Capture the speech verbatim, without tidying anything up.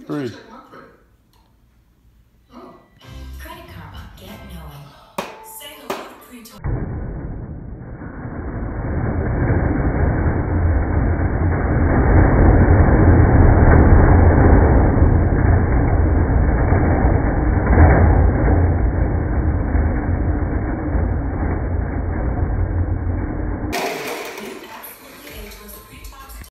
Three. Check my credit. Oh. Credit Karma. Get knowing. Say hello to Pretor.